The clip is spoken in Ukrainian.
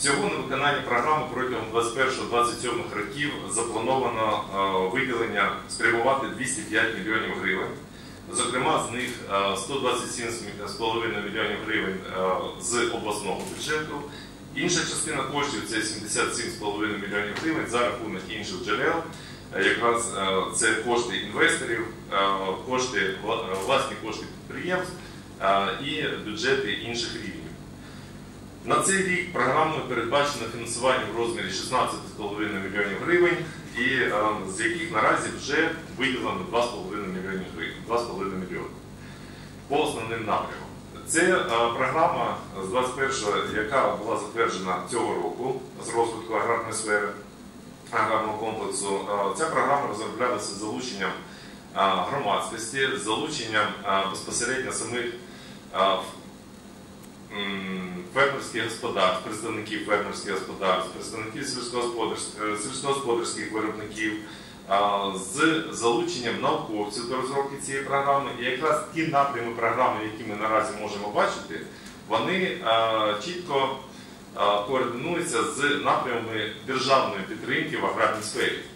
Всього на виконання програми протягом 21-27 років заплановано виділення спрямувати 205 мільйонів гривень. Зокрема, з них 127,5 мільйонів гривень з обласного бюджету. Інша частина коштів – це 77,5 мільйонів гривень за рахунок інших джерел. Якраз це кошти інвесторів, власні кошти підприємств і бюджети інших рівнів. На цей рік програмою передбачено фінансування в розмірі 16,5 мільйонів гривень, і з яких наразі вже виділено 2,5 мільйони гривень. 2,5 мільйони по основним напрямам. Це програма з 21-го, яка була затверджена цього року з розвитку аграрної сфери, аграрного комплексу. Ця програма розроблялася з залученням громадськості, з залученням безпосередньо самих фермерських господарств, представників фермерських господарств, представників сільськогосподарських виробників, з залученням науковців до розробки цієї програми. І якраз ті напрями програми, які ми наразі можемо бачити, вони чітко координуються з напрямами державної підтримки в аграрній сфері.